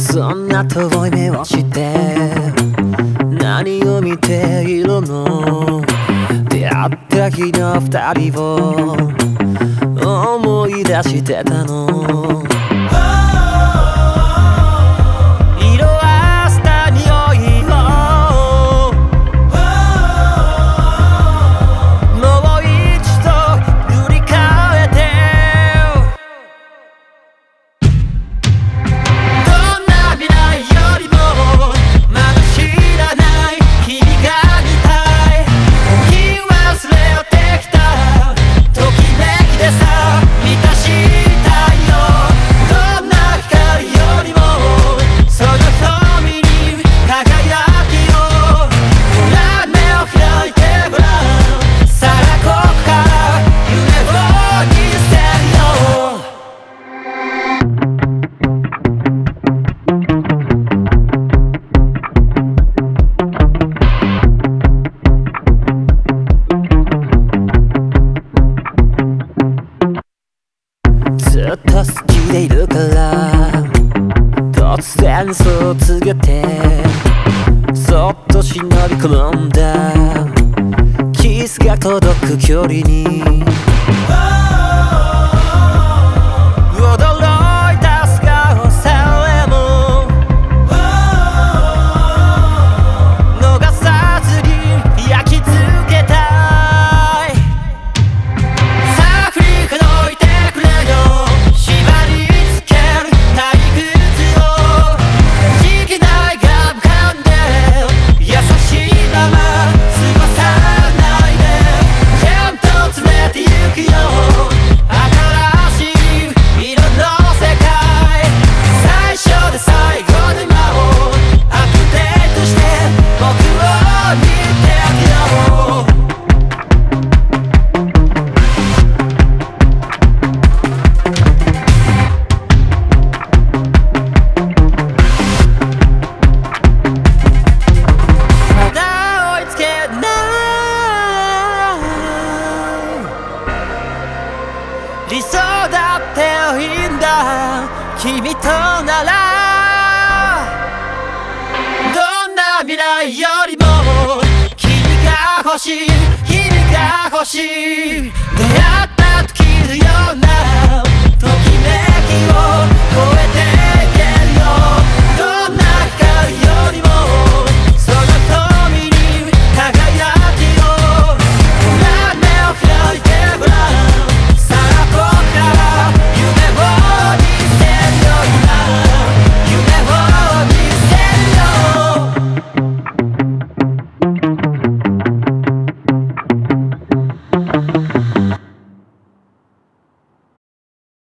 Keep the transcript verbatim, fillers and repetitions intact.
そんな遠い目をして何を見ているの？出会った日の二人を思い出してたの。色あせた匂いをもう一度塗り替えて、どんな未来よりもまだ知らない君が見たい。置き忘れよってきたときめきでさ満たしたいよ。どんな光よりもその瞳に輝きを、ほら目を開いてごらん。さあここから夢を見せるよ。ずっと好きでいるから突然そう告げてそっと忍び込んだキスが届く距離に驚いた素顔さえも逃さずに焼き付けたい。さあ振りほどいてくれよ。縛り付ける退屈を弾けないが浮かんで優しいまま過ごさないで。ちゃんと連れて行くよ新しい色の世界。最初で最後の今をアップデートして僕を見てあげよう。まだ追いつけない理想だっていいんだ君となら。どんな未来よりも君が欲しい君が欲しい。出会った時のような